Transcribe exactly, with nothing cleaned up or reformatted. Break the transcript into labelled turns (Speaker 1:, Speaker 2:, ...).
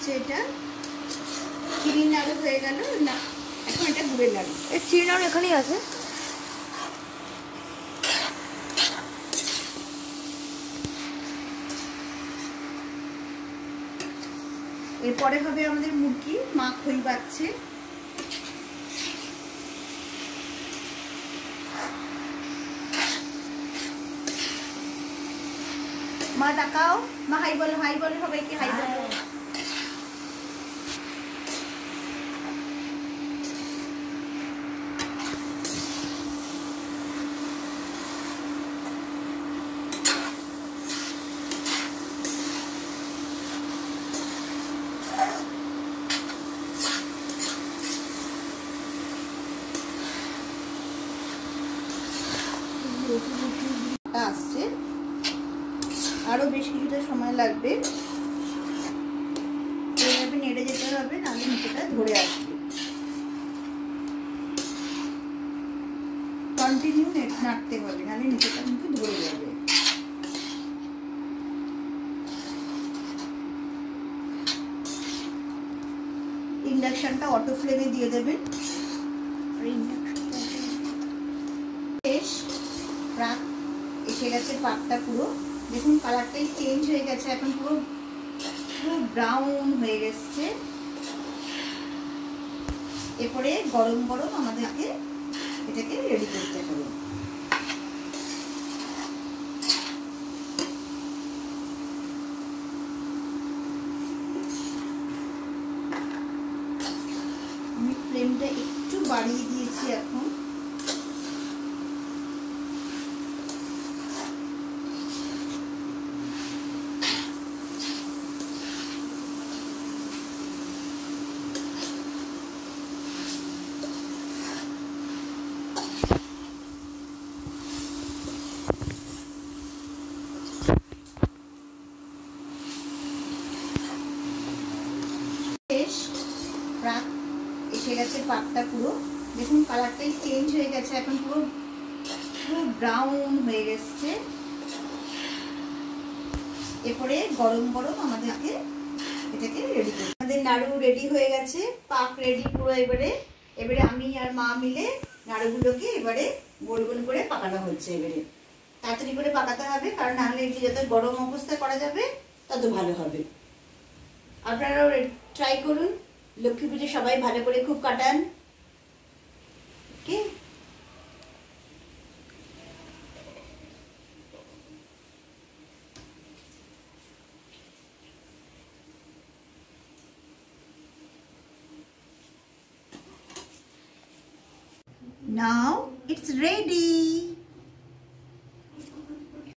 Speaker 1: হচ্ছে এটা চিনি নাড়ু হয়ে গেল না, এখন এটা গুড়ের নাড়ু।
Speaker 2: এই চিনি নাড়ু এখানেই আছে।
Speaker 1: এরপরে হবে আমাদের মুরগি, মা খই বাচ্ছে। মা তাকাও, মা হাই বলো, হাই বলো সবাইকে, হাই বলো। আসছে, আরো বেশ কিছুটা সময় লাগবে, এইভাবে নেড়ে যেতে হবে, নাহলে নিচেটা ধরে আসবে। কন্টিনিউ নাড়তে হবে, নাহলে নিচেটা কিন্তু ধরে যাবে। ইন্ডাকশনটা অটো ফ্লেমে দিয়ে দেবেন। বেশ প্রাক এসে গেছে পাকটা পুরো, দেখুন কালারটাই চেঞ্জ হয়ে গেছে, এখন পুরো পুরো ব্রাউন হয়ে গেছে। এরপরে গরম গরম আমাদেরকে এটাকে রেডি করতে হবে। আমি ফ্লেমটা একটু বাড়িয়ে দিয়েছি এখন। প্রাক এসে গেছে পাকটা পুরো, দেখুন কালারটাই চেঞ্জ হয়ে গেছে, এখন পুরো পুরো ব্রাউন হয়ে গেছে। এরপরে গরম গরম আমাদেরকে এটাকে রেডি করতে হবে। আমাদের নাড়ু রেডি হয়ে গেছে, পাক রেডি পুরো। এবারে এবারে আমি আর মা মিলে নাড়ুগুলোকে এবারে গোল গোল করে পাকানো হচ্ছে। এবারে তাড়াতাড়ি করে পাকাতে হবে, কারণ নাহলে এটি যত গরম অবস্থায় করা যাবে তত ভালো হবে। আপনারাও ট্রাই করুন, লক্ষ্মী পুজো সবাই ভালো করে খুব কাটান। ওকে, now it's ready.